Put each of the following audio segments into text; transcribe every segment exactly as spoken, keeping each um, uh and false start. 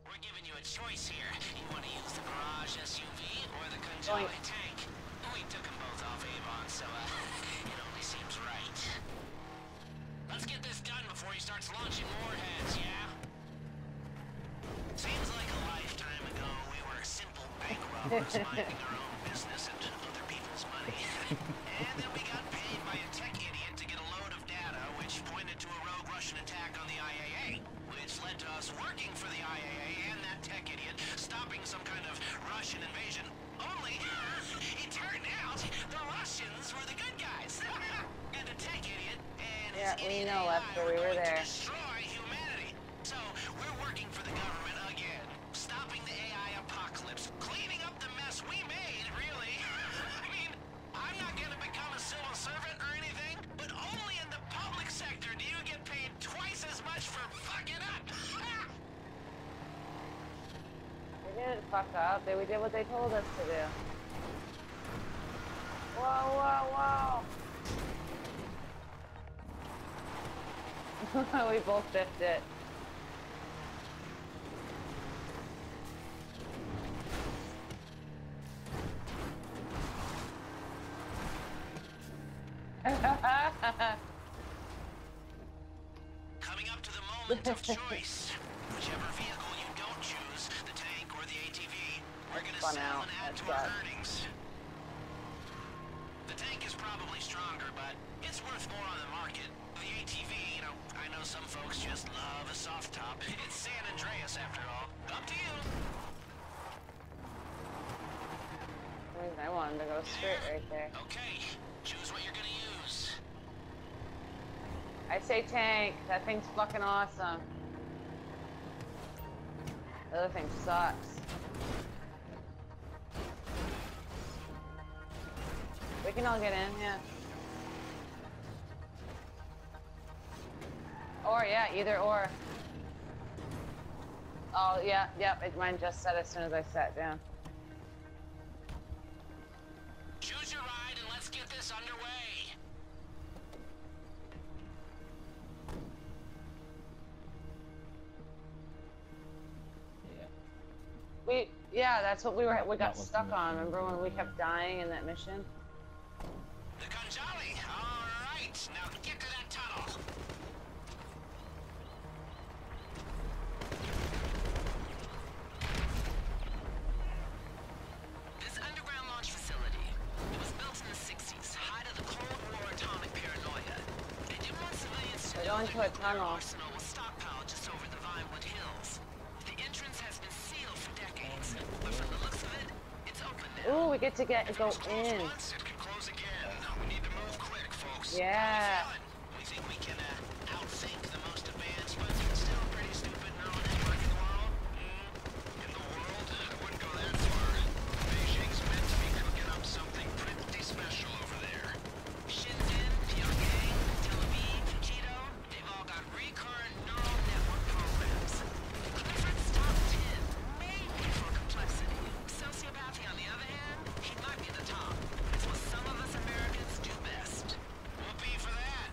We're giving you a choice here. You want to use the Mirage S U V or the Khanjali tank? We took them both off Avon, so uh, it only seems right. Let's get this done before he starts launching warheads, yeah? Seems like a lifetime ago we were simple bank robbers minding our own business and other people's money. And then we got paid by a tech idiot to get a load of data which pointed to a rogue Russian attack on the I A A, which led to us working for the I A A and that tech idiot, stopping some kind of Russian invasion. Only, it turned out the Russians were the good guys. And the tech idiot and his Yeah, we idiot know, A I Lester, were we were going there. to destroy humanity. So we're working for the government again, stopping the A I apocalypse, cleaning up the mess we made, really. I mean, I'm not going to become a civil servant or anything, but only in the public sector do you get paid twice as much for fucking up. We didn't fuck up. They, we did what they told us to do. Whoa, whoa, whoa. We both biffed it. Coming up to the moment of choice. Whichever vehicle you don't choose, the tank or the A T V, we're going to Fun sell out. and add That's to our good. earnings. The tank is probably stronger, but it's worth more on the market. The A T V, you know, I know some folks just love a soft top. It's San Andreas after all. Up to you. I mean, I want him to go straight right there. Okay, choose what you're going to use. I say tank. That thing's fucking awesome. The other thing sucks. We can all get in, yeah. Or, yeah, either or. Oh, yeah, yep, it, mine just set as soon as I sat down. Choose your ride and let's get this underway. We, yeah, that's what we were, we got That was stuck the on. mission. Remember when we kept dying in that mission? The Khanjali. All right, now get to that tunnel. This underground launch facility, it was built in the sixties, height of the Cold War atomic paranoia. They didn't want civilians to We're know going their to a nuclear tunnel. arsenal was stockpiled just over the Vinewood Hills. The entrance has been sealed for decades, but from the looks of it, it's open now. Ooh, we get to get go It's closed in. once, it can close again. We need to move quick, folks. Yeah. How you feeling? We think we can uh, outthink the most advanced, but still pretty stupid neural network in the world? Mm, in the world? I wouldn't go that far. Beijing's meant to be cooking up something pretty special over there. Shenzhen, Pyongyang, Tel Aviv, Quito, they've all got recurrent neural network programs. Clifford's top ten, maybe for complexity. Sociopathy, on the other hand, he might be the top. It's what some of us Americans do best. Whoopee for that.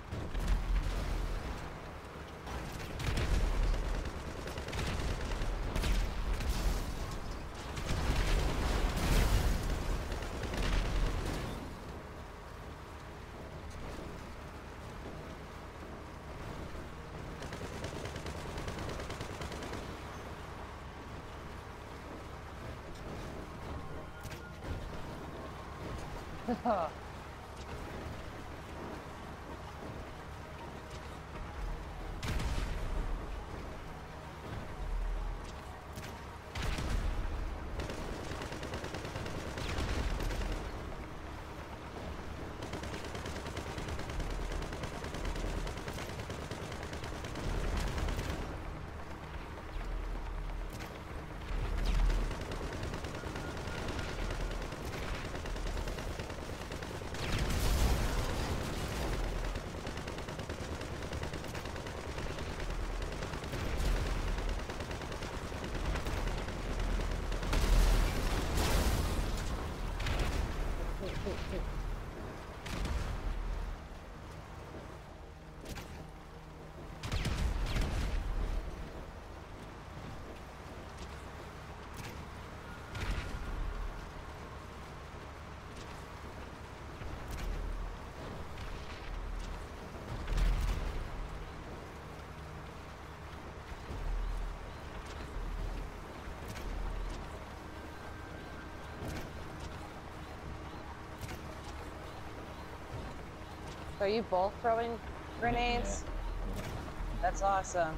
are you both throwing grenades? Yeah. That's awesome.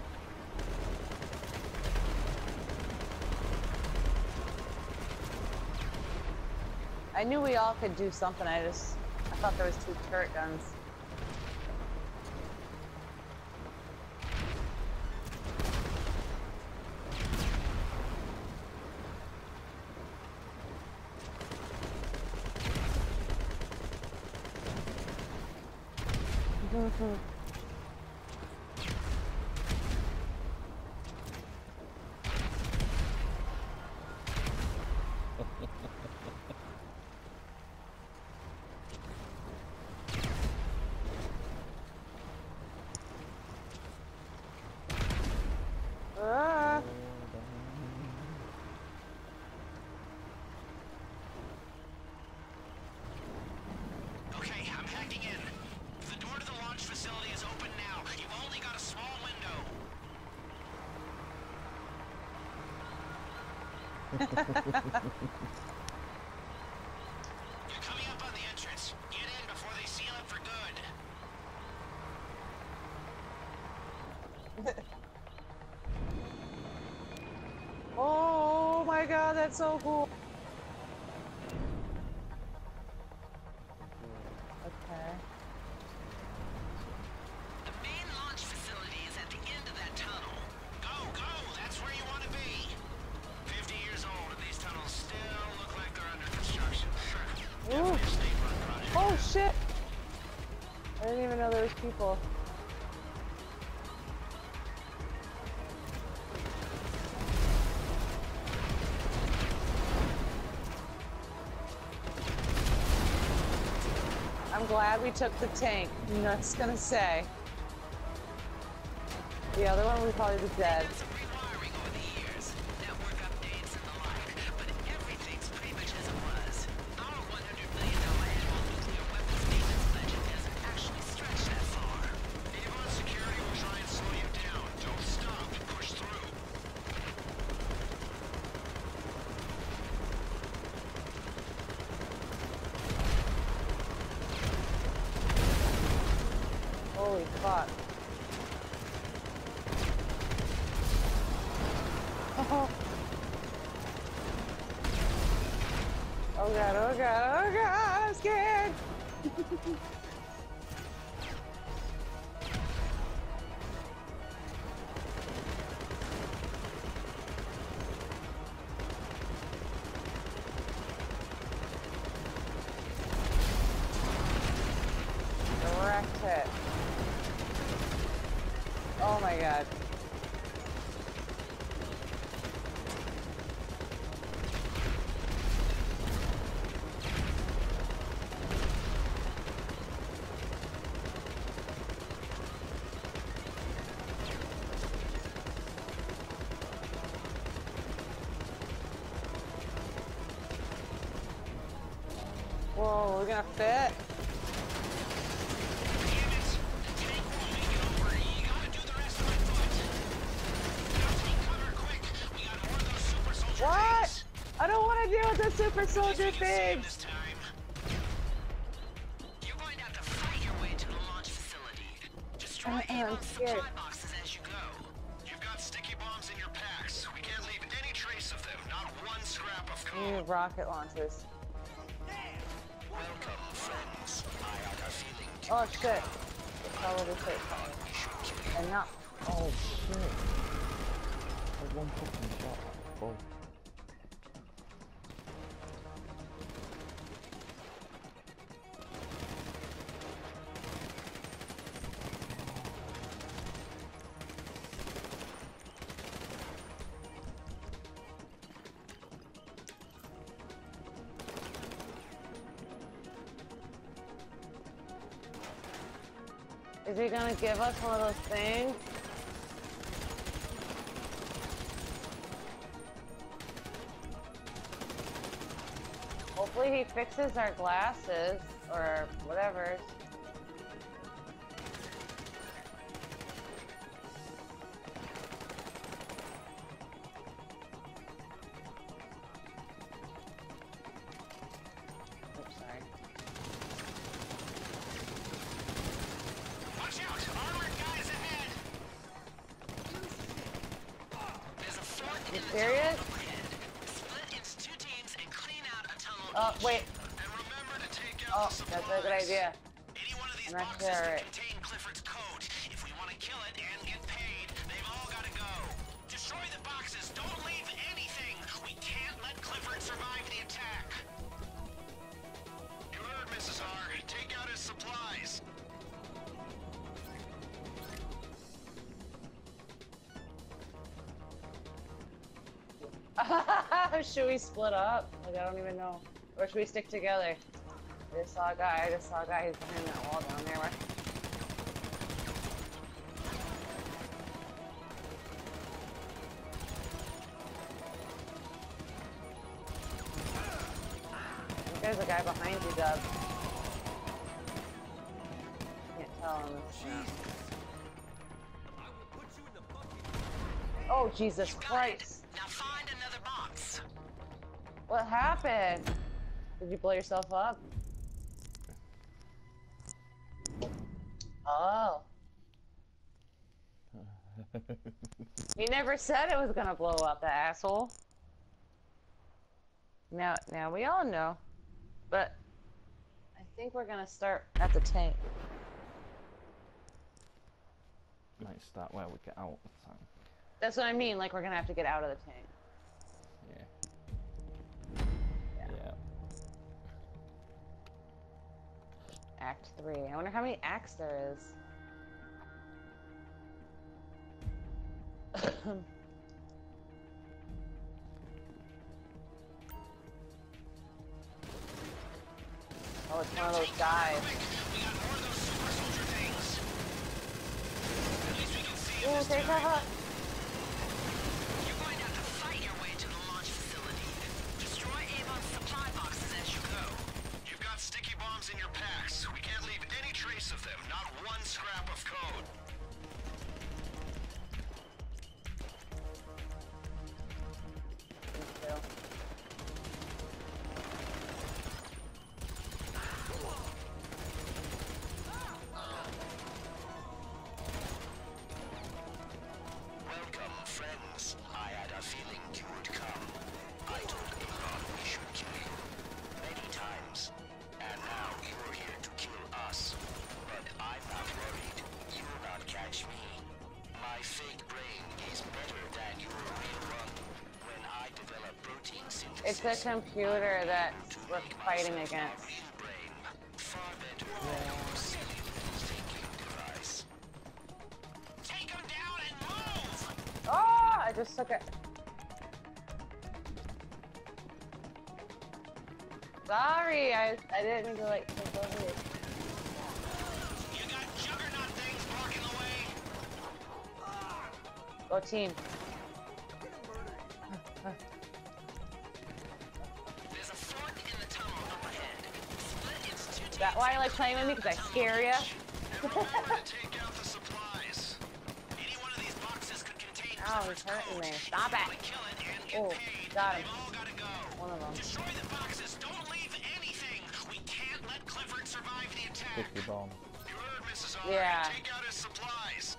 I knew we all could do something. I just, I thought there was two turret guns. Mm-hmm. Ah. Okay, I'm hacking in. The door to the launch facility is open now. You've only got a small window. You're coming up on the entrance. Get in before they seal it for good. Oh my god, that's so cool. Okay. The main launch facility is at the end of that tunnel. Go, go! That's where you want to be. Fifty years old and these tunnels still look like they're under construction. Ooh. Definitely a state-run project. Oh shit! I didn't even know there was people. I'm glad we took the tank. I'm not gonna say. The other one would probably be dead. Some rewiring over the years, network updates and the like, but everything's pretty much as it was. Our one hundred million dollar annual nuclear weapons maintenance budget doesn't actually stretch that far. Avon Security will try and slow you down. Don't stop. Push through. Holy fuck. Oh. Oh god, oh god, oh god, I'm scared! Direct hit. Oh my god. Whoa, we're gonna fit? Damn it! The tank won't make it over. You gotta do the rest on foot. Now take cover quick. We got more of those super soldier What? things. I don't want to deal with the super At least soldier we can see 'em things! this time. You're going to have to fight your way to the launch facility. Destroy Uh-uh, I'm Avon's scared. supply boxes as you go. You've got sticky bombs in your packs. We can't leave any trace of them. Not one scrap of We need code. rocket launchers. Welcome, friends. I have a feeling Oh shit. It's probably safe. we should kill you. And not. Oh shit. There's one fucking shot. Oh. Is he gonna give us one of those things? Hopefully he fixes our glasses or whatever. Oops, sorry. You serious? Split into two teams and clean out a tunnel Oh, each. wait. And remember to take Oh, out the that's supplies. a good idea. Any one of these I'm not boxes sure. that contain Clifford's code. If we want to kill it and get paid, they've all got to go. Destroy the boxes. Don't leave anything. We can't let Clifford survive the attack. You heard, Missus R. Take out his supplies. Should we split up? Like, I don't even know. Or should we stick together? I just saw a guy. I just saw a guy who's behind that wall down there. I think there's a guy behind you, Dub. Can't tell on this map. Oh, Jesus Christ. Now find another box. What happened? Did you blow yourself up? Oh. He never said it was gonna blow up, the asshole. Now, now we all know. But I think we're gonna start at the tank. Might start where we get out of the tank. That's what I mean, like we're gonna have to get out of the tank. Yeah. Yeah. Yeah. Act three. I wonder how many acts there is. Oh, it's one of those guys. We got more of those super soldier things. At least we can see him Ooh, this take time. cover. You're going to have to fight your way to the launch facility. Destroy Avon's supply boxes as you go. You've got sticky bombs in your packs. We can't leave any trace of them. Not one scrap of code. Me too. Welcome, friends. I had a feeling you would come. I told Avon we should kill you. Many times. And now you're here to kill us. But I'm not worried. You'll not catch me. My fake brain is better than your real one. When I develop protein synthesis... It's a computer that we're fighting against. Real brain. Far better than your silly little thinking device. Take him down and move! Oh, I just took it. Sorry, I I didn't mean to like take over it. You got juggernaut things blocking the way. Go team. There's a fork in the tunnel up ahead. Split into two teams. Is that why you like playing with me? Because I scare ya? And remember to take out the supplies. Any one of these boxes could contain Ow, Clifford's he's hurting code. me. Stop You wanna it. kill it and get Oh, paid. got him. They've all gotta go. One of them. Destroy the boxes. Don't leave anything. We can't let Clifford survive the attack. Sticky bomb. You heard, Missus R. Yeah. Take out his supplies.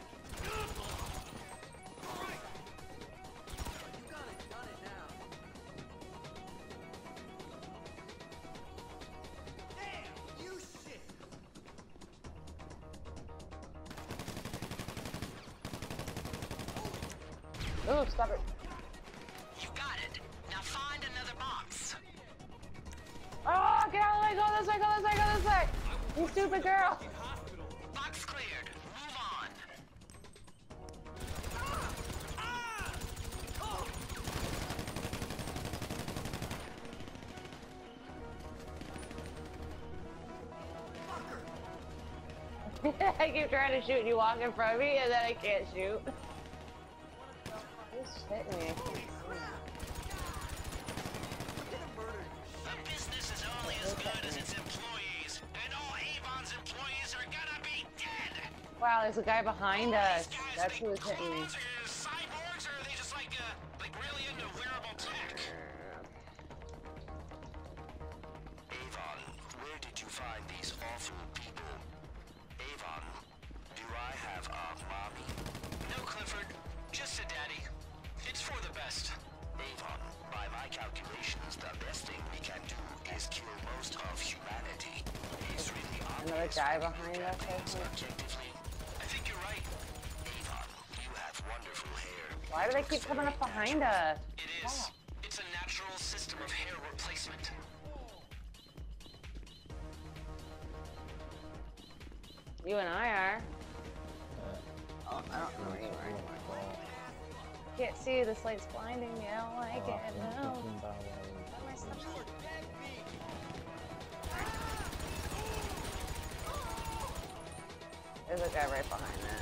Ooh, stop it. You got it. Now find another box. Oh, get out of the way. Go this way, go this way, go this way. You stupid girl. Box cleared. Move on. I keep trying to shoot and you walk in front of me and then I can't shoot. Who's hitting me? The business is only as good as its employees, and all Avon's employees are gonna be dead. Wow, there's a guy behind us. These guys That's make who was hitting me. clones or cyborgs, or are they just like, uh, like really into wearable tech? Avon, where did you find these awful people? Avon, do I have a mommy? No, Clifford, just a daddy. It's for the best. Avon, by my calculations, the best thing we can do is kill most of humanity. It's really Another guy behind us, I think. objectively. I think you're right. Avon, you have wonderful hair. Why do they keep coming up behind us? It is. It's a natural system of hair replacement. You and I are. Uh, Oh, I don't know where you are anymore. oh my god. Can't see, this light's blinding me. I don't like Oh, it. I'm No. thinking about, uh, Why am I stuck? There's a guy right behind that.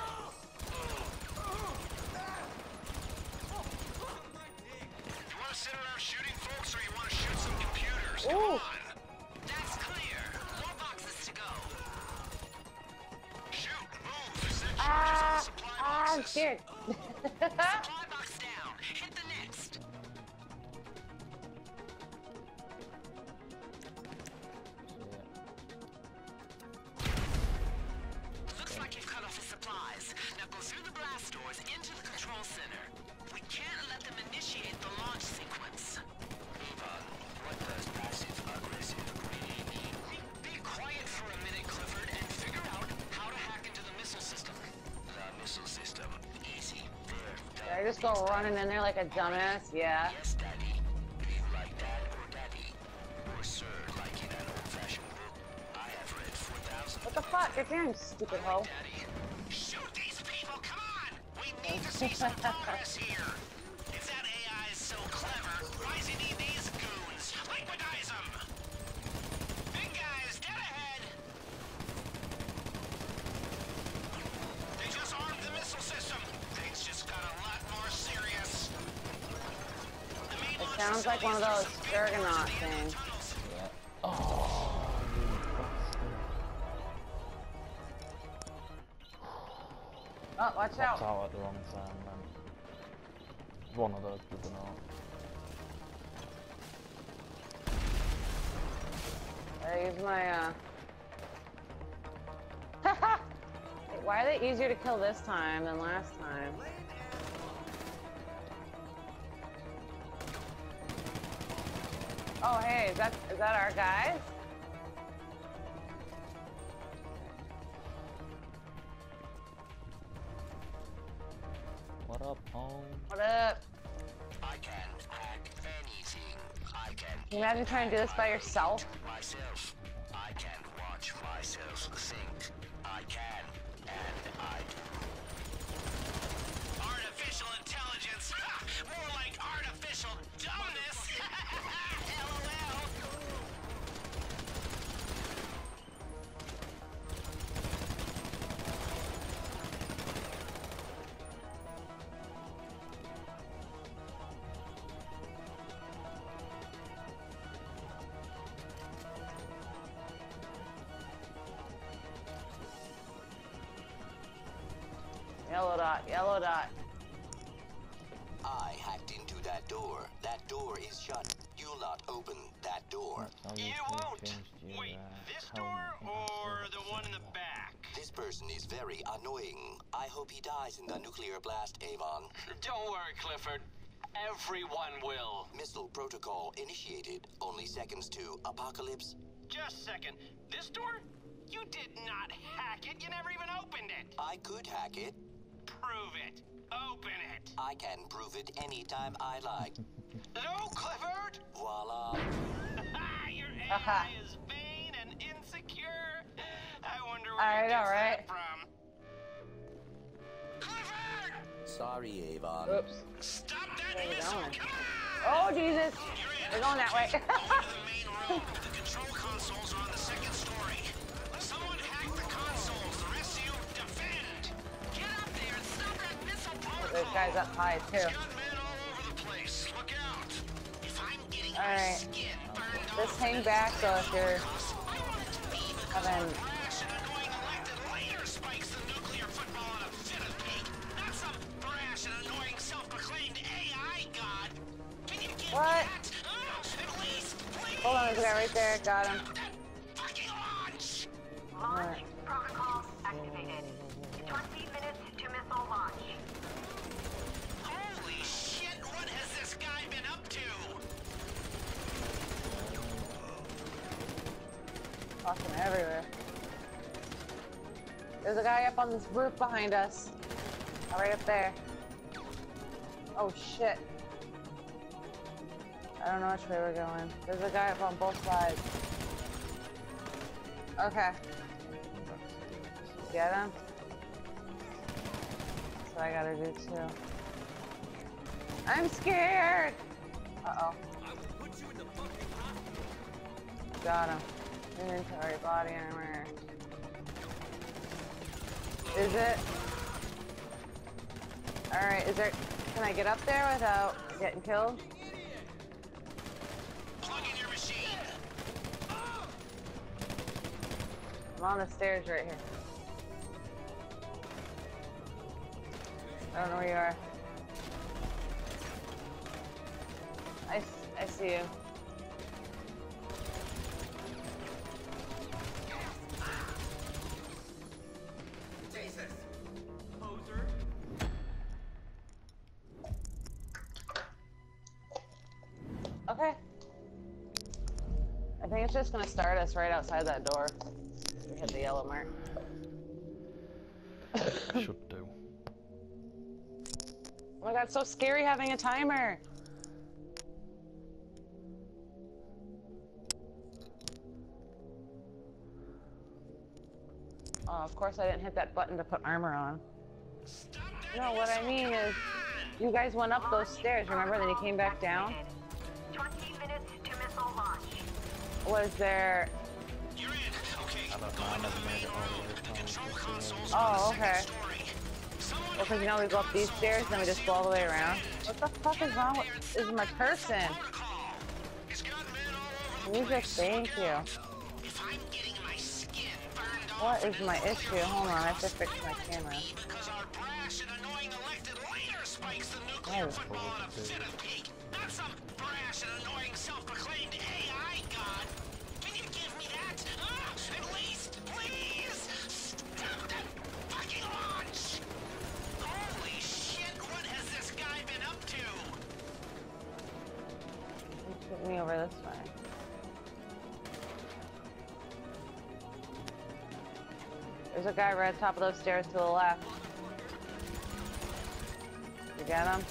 You want to sit around shooting folks, or you want to shoot some computers? Come Ooh. on. That's clear. More boxes to go. Shoot, move. Set charges on Ah, the supply ah, I'm boxes. scared. Supply box down. Hit the next. Looks like you've cut off the supplies. Now go through the blast doors into the control center. We can't let them initiate the launch sequence. Avon, what does passive aggressive really mean? Be, be quiet for a minute, Clifford, and figure out how to hack into the missile system. The missile system. Easy. There. Did I just go running in there like a dumbass? Yeah. Yes, Daddy. Do you like Dad or Daddy? Or Sir, like in an old-fashioned book? I have read four thousand... What the fuck? Get down, you stupid hoe. Daddy. Shoot these people! Come on! We need to see some progress here! If that A I is so clever, why does he need these goons? Liquidize them! Big guys, dead ahead! They just armed the missile system! Things just got a lot more serious. The main It launch sounds like one of those facility is some big doors at Juggernaut the end of the things. tunnels. Yeah. Oh, you bastard. Oh, watch Popped out. out at the wrong time, man. One of those juggernauts. I use my, uh... Wait, why are they easier to kill this time than last time? Oh, hey, is that is that our guys? What up, home? What up? I can hack anything. I can Can you imagine trying to do this by yourself? myself. I can watch myself think. I can, and I do. Artificial intelligence. More like artificial dumbness. LOL. Yellow dot, yellow dot. I hacked into that door. That door is shut. You'll not open that door. That's how You can won't. change your, Wait, uh, this helmet door and or access the one in the to back? This person is very annoying. I hope he dies in the nuclear blast, Avon. Don't worry, Clifford. Everyone will. Missile protocol initiated. Only seconds to apocalypse. Just a second. This door? You did not hack it. You never even opened it. I could hack it. Prove it. Open it. I can prove it anytime I like. No, Clifford! Voila. Your A I is vain and insecure. I wonder where I it know, gets right? that from. Clifford! Sorry, Avon. Oops. Stop that Where are we missile! going? Come Oh, on! Jesus. You're in. We're going that way. Go into the main room. The control consoles are on the second story. Someone hack the consoles. The rest of you defend. Get up there and stop that missile protocol. There's guys up high, too. It's got men all over the place. Look out. If I'm getting my Alright. skin burned Just off hang in back, this so if you're I want it to be because having... of brash and annoying elected leader spikes the nuclear football in a fit of pique. Not some brash and annoying self-proclaimed A I god. Can you give What? me that? Oh, at least, please. Hold on, there's a guy right there. Got him. That fucking launch. Alright. Protocol activated. twenty minutes to missile launch. Holy everywhere. There's a guy up on this roof behind us. Oh, right up there. Oh shit. I don't know which way we're going. There's a guy up on both sides. Okay. Get him? That's what I gotta do too. I'm scared! Uh-oh. Got him. Inventory, body armor. Is it? Alright, is there... Can I get up there without getting killed? Plug in your machine. I'm on the stairs right here. I don't know where you are. I, I see you. Jesus! Poser! Okay. I think it's just gonna start us right outside that door. We hit the yellow mark. Should do. Oh my god, it's so scary having a timer! Oh, of course I didn't hit that button to put armor on. No, what I mean is, you guys went up those stairs, remember? Then you came back down? twenty minutes to missile launch. Was there... You're in. Okay. I don't know, I never made it all the way The control console's Oh, on the okay. second story. Someone Well, because you know we go up these stairs, then we just go all the way around. What the fuck is wrong with... is my person? protocol. He's got men all over the Jesus, place. thank you. If I'm getting my skin burned What off is my issue? Hold on, I have to fix my camera. because our brash and annoying elected leader spikes the nuclear Oh. football in a fit of pique. Not some brash and annoying self-proclaimed A I god. Can you give me that? Ah, at least, please? Stop that fucking launch! Holy shit, what has this guy been up to? Took me over this way. There's a guy right at the top of those stairs to the left. You get him?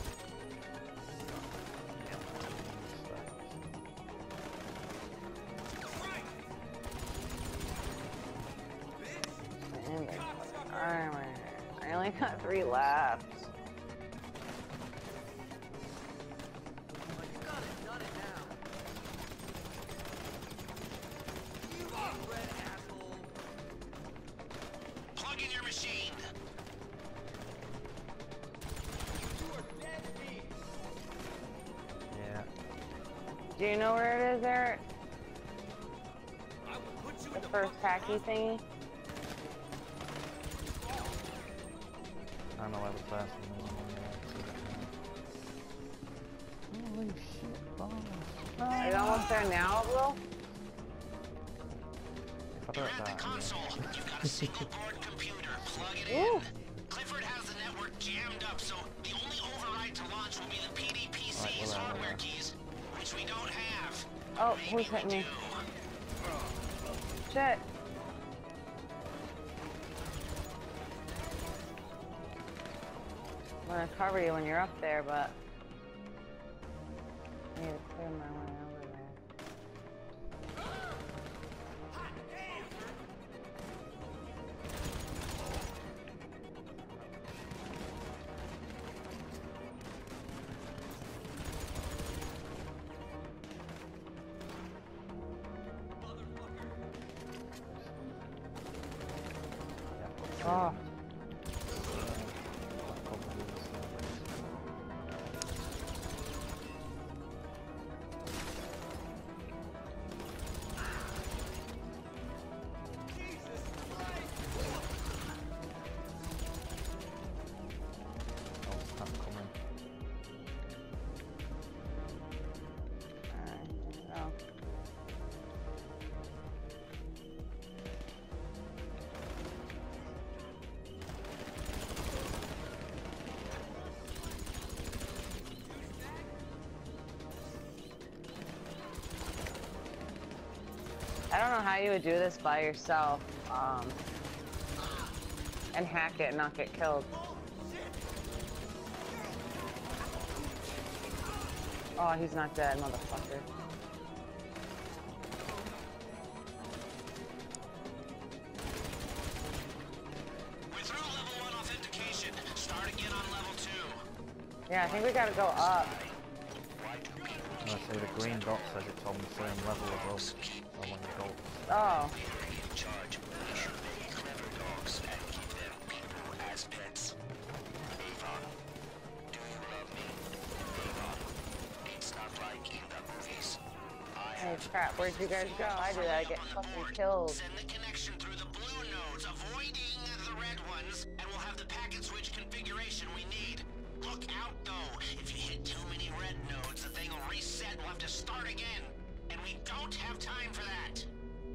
Inventory. Armor. I only got three left. Plug in your machine. Yeah. Do you know where it is, Eric? The first tacky thingy? I know I was last one. Holy shit, boss. Are you almost there now, Will? If I You're don't at the die, console. You've got a single board computer. Plug it Ooh. in. Clifford has the network jammed up, so the only override to launch will be the P D P C's Right, well, uh, hardware keys, which we don't have. Oh, Maybe who's hitting we me? do. Shit. I'm gonna cover you when you're up there, but I need to clear my way over there. Oh. I don't know how you would do this by yourself, um, and hack it and not get killed. Oh, he's not dead, motherfucker. We're through level one authentication. Start again on level two. Yeah, I think we gotta go up. No, see the green dot says it's on the same level as us. I want to go. Oh. In charge. We should make clever dogs and keep them people as pets. Avon, do you love me? Avon, it's not like in the movies. I Hey, have crap, where'd you guys go? I did, I get fucking killed. Send the connection through the blue nodes, avoiding the red ones, and we'll have the packet switch configuration we need. Look out, though. If you hit too many red nodes, the thing will reset and we'll have to start again. And we don't have time for that.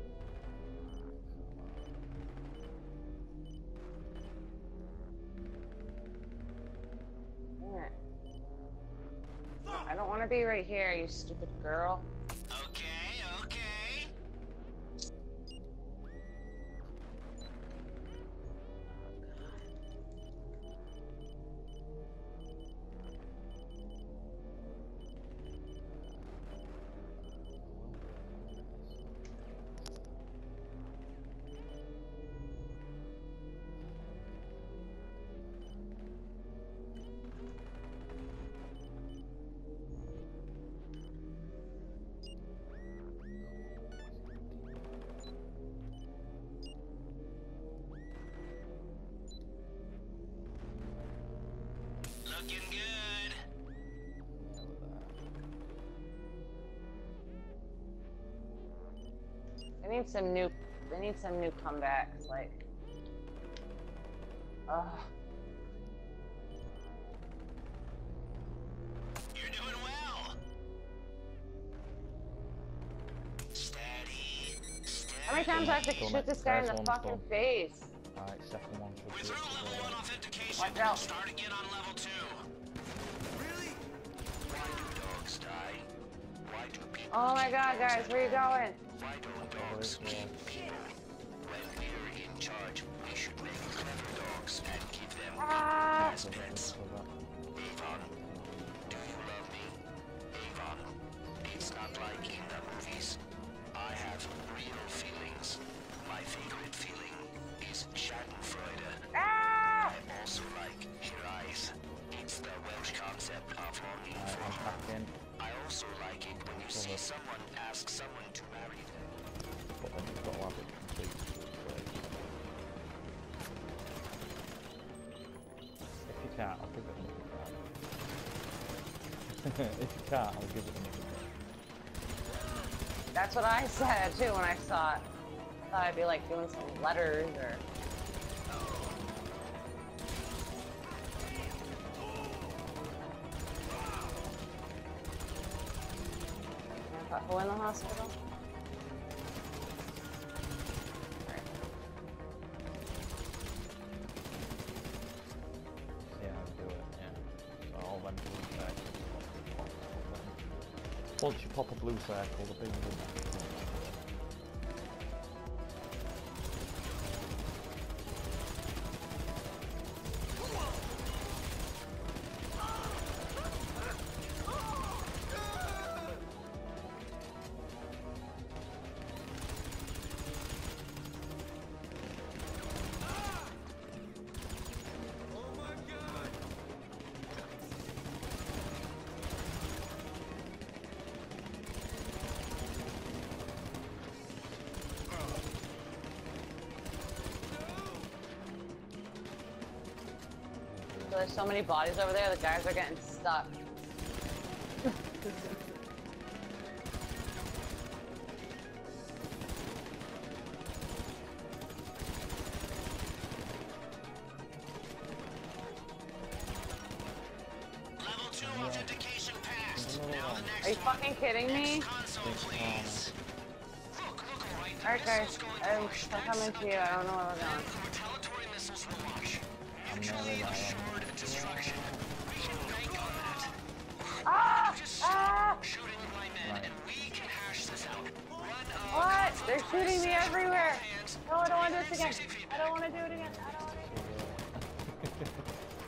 I don't want to be right here, you stupid girl. Okay, okay. Looking good. They need some new, they need some new comebacks, like, ugh. You're doing well. Steady, steady. How many times do I have to Done shoot it. this guy in First the one's fucking done. face? Alright, second one should We're be through it level as one well. authentication. Watch out. Start again on level two. Really? Why do dogs die? Why do people Oh my keep god, dogs guys, at where you home? going? Why don't Oh, dogs there's keep one. people? When we're in charge, we should make clever dogs and keep them Ah! as pets. Avon, do you love me? Avon, it's not like in the movies. I have real feelings. My favorite feeling is Schadenfreude. Ah! I also like your eyes. It's the Welsh concept of longing Alright, for I'm home. back in. I also like it when you see someone ask someone to marry them. But then you've got to have it complete. If you can't, I'll give it another try. If you can't, I'll give it another try. That's what I said too when I saw it. I thought I'd be like doing some letters or. Who in the hospital? See how to do it, yeah. So all them blue circles. Once you pop a blue circle, the big will So there's so many bodies over there, the guys are getting stuck. Level two authentication passed. Now the next Are you one. fucking kidding me? Console, please. Look, look, all right. The Alright guys, missile's going I'm, to launch I'm coming next. to you, I don't know where we're Then going. the retaliatory missiles will launch. I'm Mutually nearly there. assured destruction. We can bank on that. Ah! Just Ah! stop shooting my men, Right. and we can hash this out. Run up. What? They're everywhere. No, I don't want to do this again. I don't want to do it again. I don't want to do it again.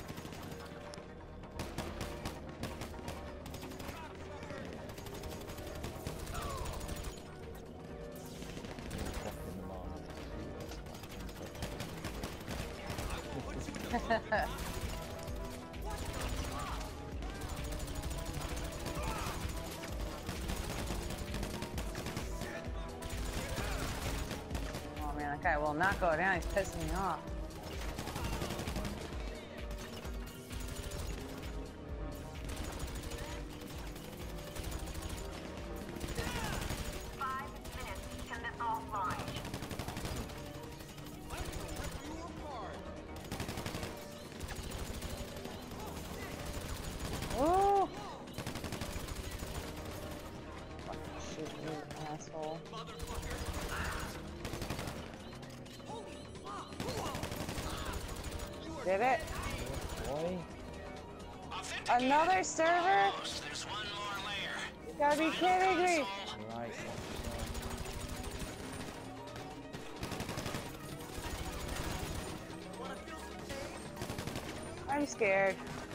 Oh man, that guy will not go down. He's pissing me off. Five minutes to missile launch. Ooh! Fucking shoot you, asshole. Did it? Boy. Another server? There's one more layer. You gotta be kidding me! Right. I'm scared.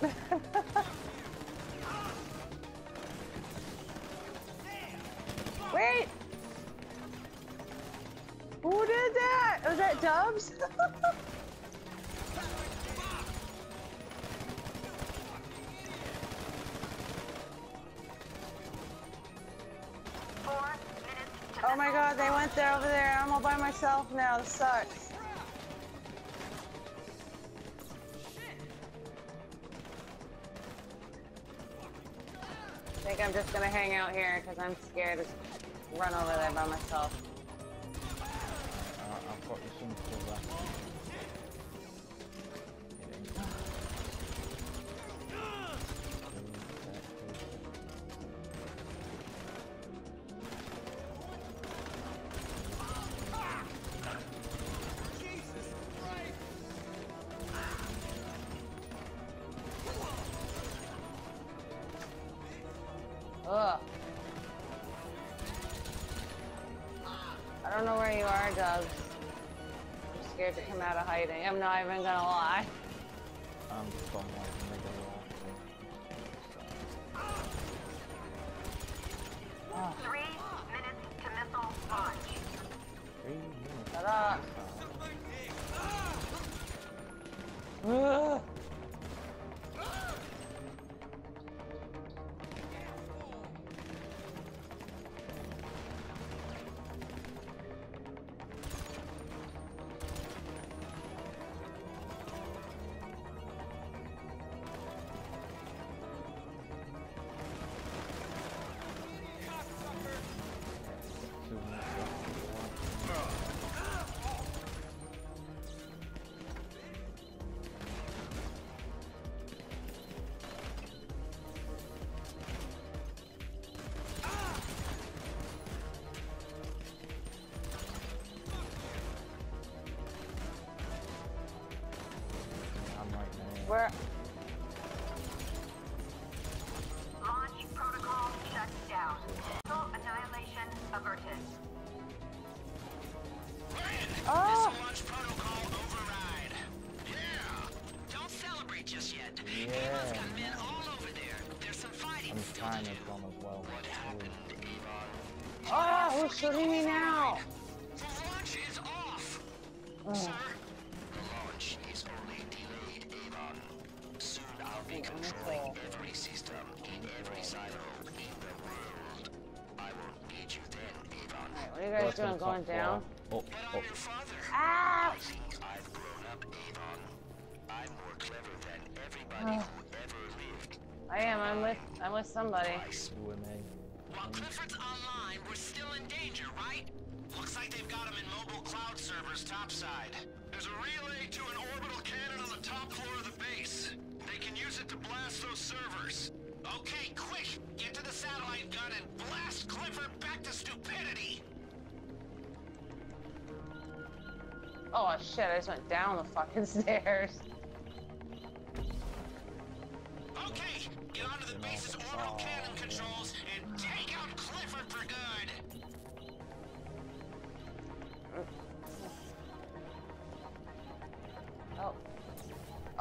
Wait! Who did that? Was that Dubs? Four minutes to Oh my god, they went there over there. I'm all by myself now. This sucks. I think I'm just gonna hang out here because I'm scared to run over there by myself. Uh, I've got you some cover. Ugh. I don't know where you are, Dubs. I'm scared to come out of hiding. I'm not even gonna lie. I'm from like middle Oh, three minutes to missile launch. Three minutes. shut up. Ugh. Two minutes left. I'm right now. Where? Launch protocol shut down. Missile annihilation averted. Oh! Missile launch protocol override. Yeah. Don't celebrate just yet. Yeah. Eva's got men all over there. There's some fighting And still time to has do. gone as well. What happened, Avon? Oh, who's shooting me now? The launch is off. Oh. Sir, the launch is only delayed, Avon. Soon I'll be controlling every system in every silo in the world. I won't need you then, Avon. What are you guys doing? Going down? Up, But up. I'm your father. Ah! I think I've grown up, Avon. I'm more clever than everybody who ever lived. I am. I'm with. I'm with somebody. You and me. While Clifford's online, we're still in danger, right? Looks like they've got him in mobile cloud servers topside. There's a relay to an orbital cannon on the top floor of the base. They can use it to blast those servers. Okay, quick! Get to the satellite gun and blast Clifford back to stupidity! Oh shit! I just went down the fucking stairs. Okay, get onto the base's orbital cannon controls and take out Clifford for good!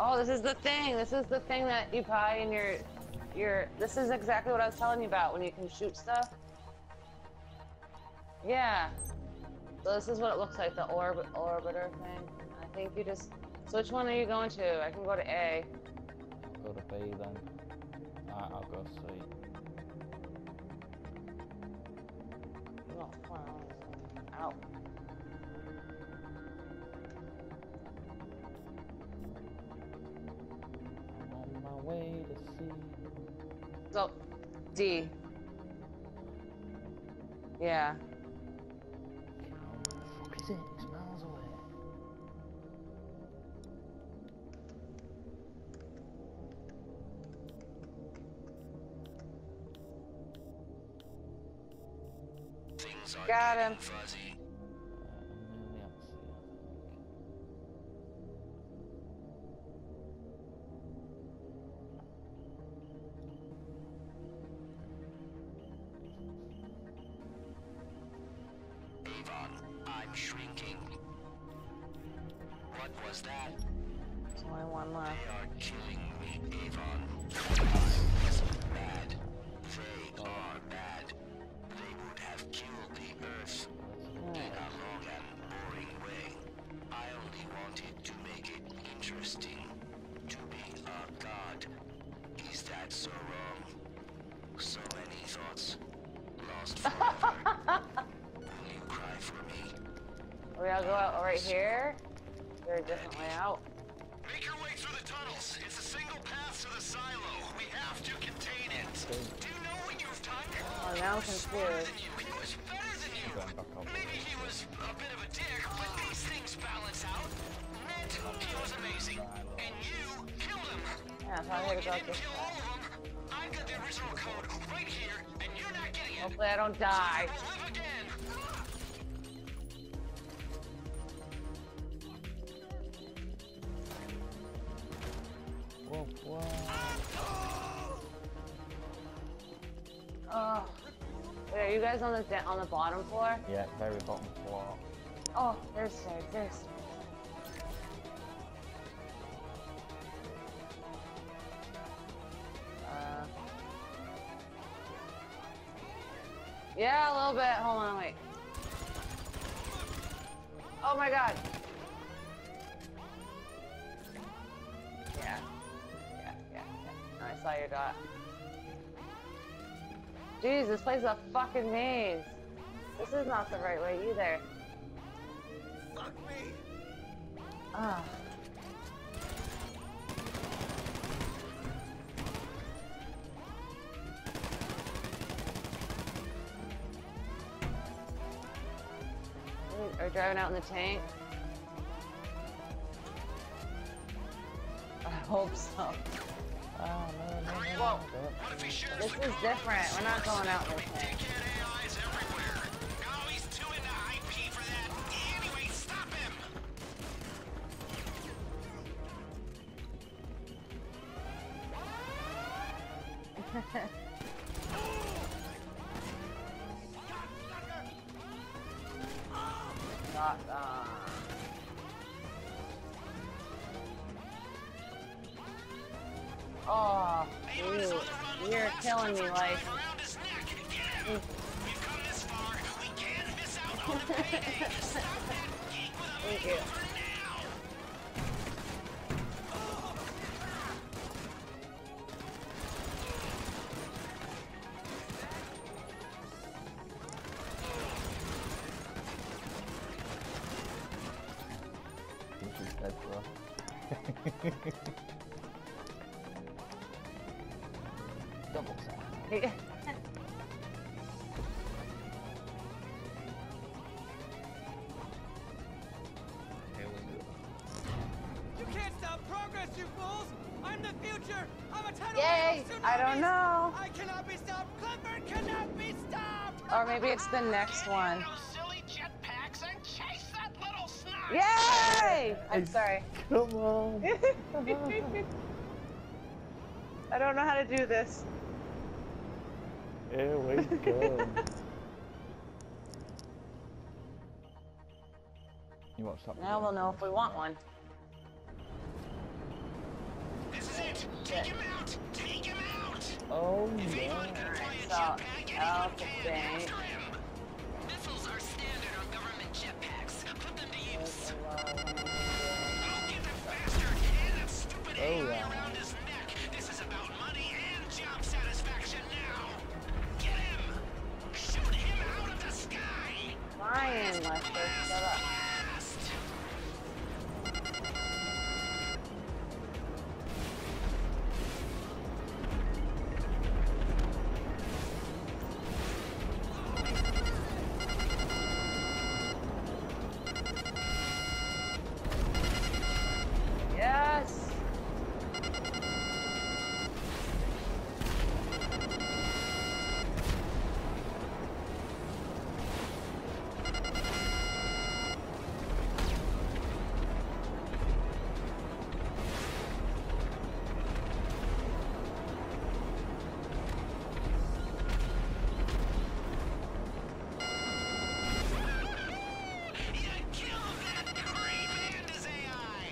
Oh, this is the thing. This is the thing that you buy in your, your. This is exactly what I was telling you about when you can shoot stuff. Yeah. So this is what it looks like, the orb orbiter thing. I think you just. So which one are you going to? I can go to A. Go to B then. Alright, I'll go C. Oh, wow. Ow. I'm on my way to C. So, D. Yeah. Oh, the fuck is it? It's miles away. Things are Got him. getting fuzzy. Uh, I'm nearly at C, I think. Avon, I'm shrinking. What was that? There's only one left. They are killing me, Avon. I is bad. They are bad. They would have killed the Earth in a long and boring way. I only wanted to make it interesting. To be a god. Is that so wrong? So many thoughts. Lost forever. Will you cry for me? We all go out right here. There's a different way out. Make your way through the tunnels. It's a single path to the silo. We have to contain it. Do you know what you've done? Oh, now I'm Smarter confused. than you. He was better than you. Going back up. Maybe he was a bit of a dick, but these things balance out. Ned, he was amazing. And you killed him. Yeah, so I No, gotta you go didn't this kill way. all of them. I've got the original code right here, and you're not getting it. Hopefully I don't die. I will live again. Whoa, whoa. Oh. Wait, are you guys on the da- on the bottom floor? Yeah, very bottom floor. Oh, there's stairs. There's stairs. Uh. Yeah, a little bit. Hold on, wait. Oh my god. Yeah. Yeah, yeah, yeah. No, I saw your dot. Jeez, this place is a fucking maze. This is not the right way either. Fuck me. Ah. Are we driving out in the tank? I hope so. Oh, no, no, no, no, Whoa. no. What if he shares This the is code? different. We're not going out in the tank. Dickhead A Is everywhere. No, he's too into I P for that. Anyway, stop him. Not, uh... Oh, Avon is ew. on the run with You're the last killing me, cover like. drive around his neck. Get him. We've come this far. We can't miss out on the payday. Stop that geek with a Thank you. makeover now. I think she's dead, bro. Double tap. Here we go. You can't stop progress, you fools! I'm the future! I'm a tidal Yay! wave of I don't tsunamis! know. I cannot be stopped! Clifford cannot be stopped! Or maybe it's the next one. Those silly jetpacks and chase that little snot. Yay! I'm sorry. Come on! I don't know how to do this. Here we go. You watch that? Now we'll know if we want one. Take him out! Take him out! Oh If Avon yeah. can fly a So, jetpack, out anyone the can. bank. After him! Missiles are standard on government jetpacks. Put them to use. There's a lot of them. Oh, get that bastard! And that stupid Oh, A I yeah. around his neck. This is about money and job satisfaction now. Get him! Shoot him out of the sky! Flying, Lester. Shut up. Blast! Yes. You killed that creep and his A I!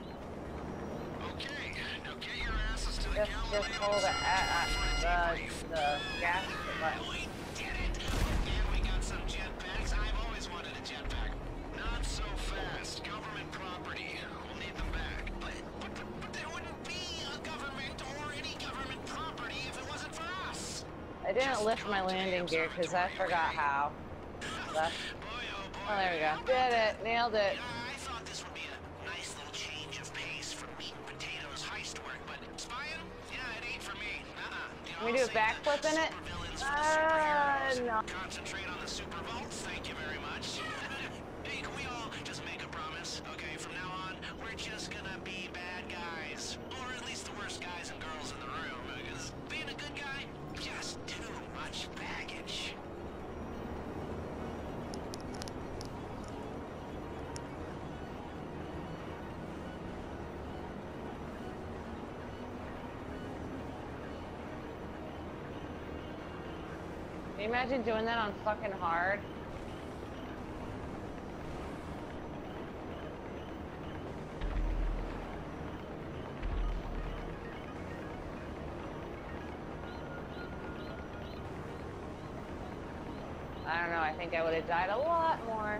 Okay, now get your asses to the Just, Galileo just hold it at, at the, the gas button. We did it! And we got some jetpacks. I've always wanted a jetpack. Not so fast. Government property. We'll need them back. But, but, but, but there wouldn't be a government or any government property if it wasn't for us. I didn't lift my landing gear because I forgot how. Left. Boy, oh boy. Oh, there we go. Did it. Nailed it. I thought this would be a nice little change of pace from meat and potatoes heist work, but spying? Yeah, it ain't for me. Uh-uh. You Can we know, do a save backflip the in it? supervillains for the Ah, superheroes. no. Concentrate on the super vaults. Thank you very much. Hey, can we all just make a promise? Okay, from now on, we're just gonna be bad guys. Or at least the worst guys and girls in the room. Because being a good guy, just too much baggage. Can you imagine doing that on fucking hard? I don't know, I think I would have died a lot more.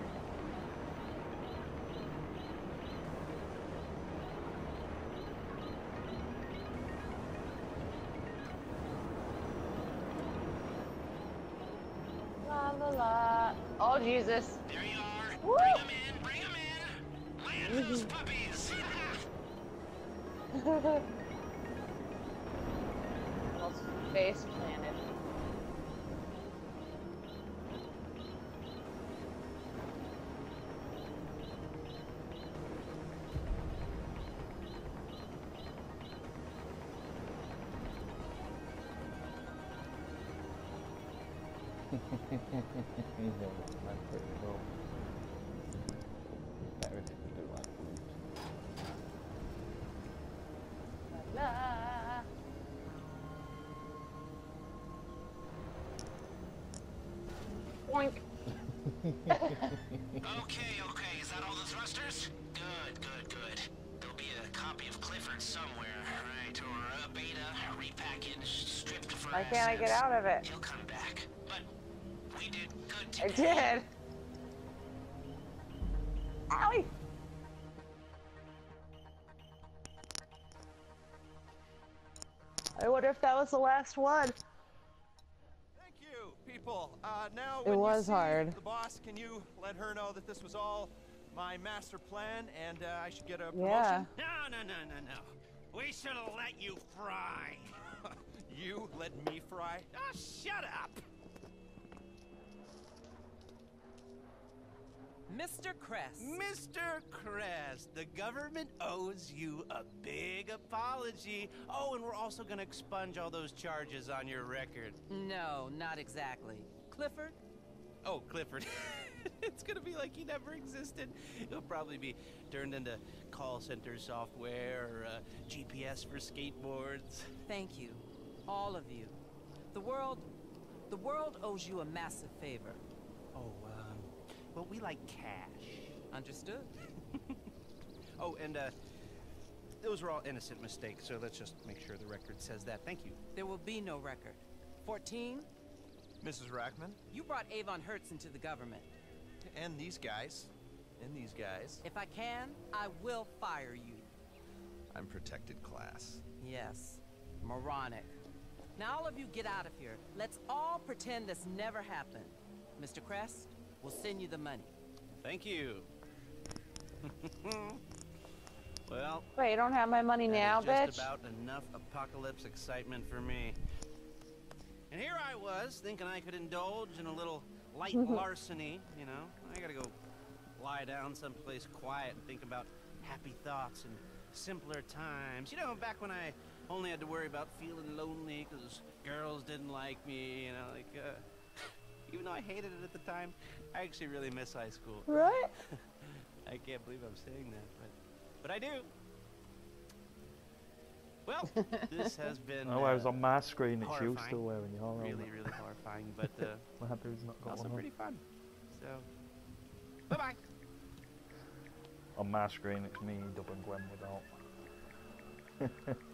La la la. Oh, Jesus. There you are. Woo! Bring them in, bring them in. Land those puppies. Almost face planted. That's pretty cool. Better if you do like La. Boink. Okay, okay, is that all the thrusters? Good, good, good. There'll be a copy of Clifford somewhere, right? Or a beta, repackaged, stripped for Why can't I get assets. out of it? He'll come back. But we did good I today. did. Owie. I wonder if that was the last one. Thank you, people. Uh, now, It when was you see hard. the boss, can you let her know that this was all my master plan and uh, I should get a promotion? Yeah. No, no, no, no, no. We should have let you fry. You let me fry? Oh, shut up. Mister Kress. Mister Kress, the government owes you a big apology. Oh, and we're also gonna expunge all those charges on your record. No, not exactly. Clifford? Oh, Clifford. It's gonna be like he never existed. He'll probably be turned into call center software or uh, G P S for skateboards. Thank you. All of you. The world... The world owes you a massive favor. Oh, um, well, we like cash. Understood? Oh, and, uh, those were all innocent mistakes, so let's just make sure the record says that. Thank you. There will be no record. fourteen, Missus Rackman, you brought Avon Hertz into the government. and these guys, and these guys. If I can, I will fire you. I'm protected class. Yes, moronic. Now all of you get out of here. Let's all pretend this never happened. Mister Crest, we'll send you the money. Thank you. Well, Wait, you don't have my money that now, is bitch? just about enough apocalypse excitement for me. And here I was, thinking I could indulge in a little light larceny, you know? I gotta go lie down someplace quiet and think about happy thoughts and simpler times. You know, back when I only had to worry about feeling lonely because girls didn't like me, you know, like, uh... even though I hated it at the time, I actually really miss high school. Right? I can't believe I'm saying that, but but I do. Well, this has been Oh, I was uh, on my screen, it's you horrifying. still wearing your armor. really, really horrifying, but uh, Glad there's not got also one on. pretty fun. So, bye-bye. On my screen, it's me, Dub and Gwen without.